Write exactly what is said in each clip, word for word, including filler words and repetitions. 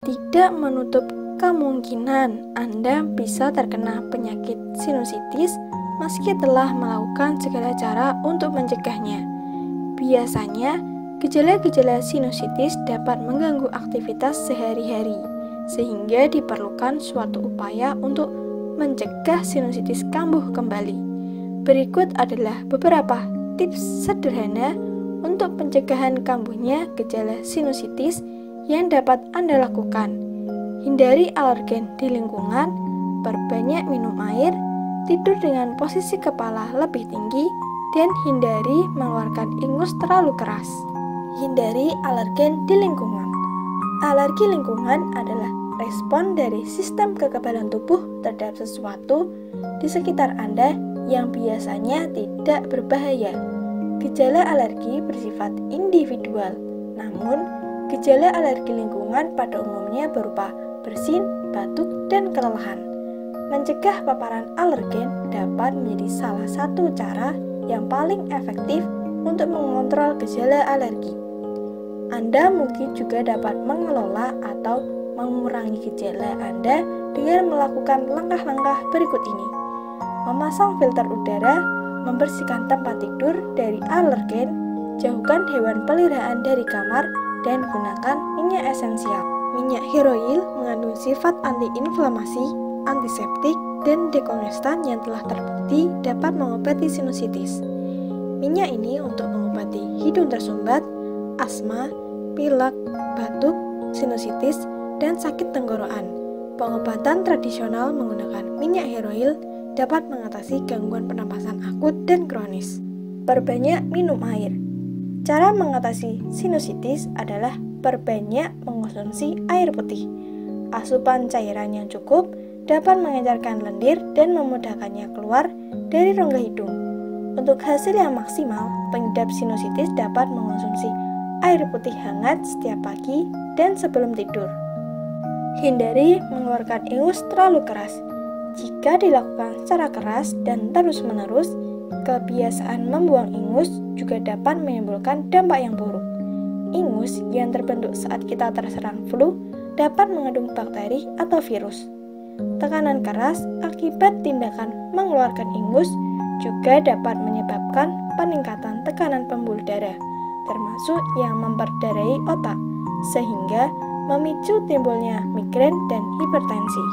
Tidak menutup kemungkinan Anda bisa terkena penyakit sinusitis meski telah melakukan segala cara untuk mencegahnya. Biasanya, gejala-gejala sinusitis dapat mengganggu aktivitas sehari-hari, sehingga diperlukan suatu upaya untuk mencegah sinusitis kambuh kembali. Berikut adalah beberapa tips sederhana untuk pencegahan kambuhnya gejala sinusitis yang dapat Anda lakukan. Hindari alergen di lingkungan, perbanyak minum air, tidur dengan posisi kepala lebih tinggi, dan hindari mengeluarkan ingus terlalu keras. Hindari alergen di lingkungan. Alergi lingkungan adalah respon dari sistem kekebalan tubuh terhadap sesuatu di sekitar Anda yang biasanya tidak berbahaya. Gejala alergi bersifat individual, namun gejala alergi lingkungan pada umumnya berupa bersin, batuk, dan kelelahan. Mencegah paparan alergen dapat menjadi salah satu cara yang paling efektif untuk mengontrol gejala alergi. Anda mungkin juga dapat mengelola atau mengurangi gejala Anda dengan melakukan langkah-langkah berikut ini. Memasang filter udara, membersihkan tempat tidur dari alergen, jauhkan hewan peliharaan dari kamar, dan gunakan minyak esensial. Minyak hair oil mengandung sifat antiinflamasi, antiseptik, dan dekongrestan yang telah terbukti dapat mengobati sinusitis. Minyak ini untuk mengobati hidung tersumbat, asma, pilek, batuk, sinusitis, dan sakit tenggorokan. Pengobatan tradisional menggunakan minyak hair oil dapat mengatasi gangguan pernapasan akut dan kronis. Perbanyak minum air. Cara mengatasi sinusitis adalah perbanyak mengonsumsi air putih. Asupan cairan yang cukup dapat mengencarkan lendir dan memudahkannya keluar dari rongga hidung. Untuk hasil yang maksimal, pengidap sinusitis dapat mengonsumsi air putih hangat setiap pagi dan sebelum tidur. Hindari mengeluarkan ingus terlalu keras. Jika dilakukan secara keras dan terus-menerus, kebiasaan membuang ingus juga dapat menimbulkan dampak yang buruk. Ingus yang terbentuk saat kita terserang flu dapat mengandung bakteri atau virus. Tekanan keras akibat tindakan mengeluarkan ingus juga dapat menyebabkan peningkatan tekanan pembuluh darah, termasuk yang memperdarai otak, sehingga memicu timbulnya migrain dan hipertensi.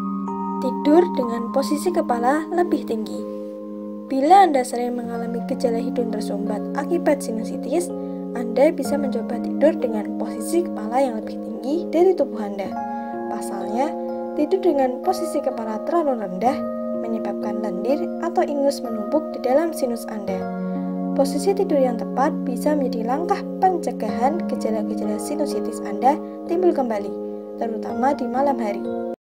Tidur dengan posisi kepala lebih tinggi. Bila Anda sering mengalami gejala hidung tersumbat akibat sinusitis, Anda bisa mencoba tidur dengan posisi kepala yang lebih tinggi dari tubuh Anda. Pasalnya, tidur dengan posisi kepala terlalu rendah menyebabkan lendir atau ingus menumpuk di dalam sinus Anda. Posisi tidur yang tepat bisa menjadi langkah pencegahan gejala-gejala sinusitis Anda timbul kembali, terutama di malam hari.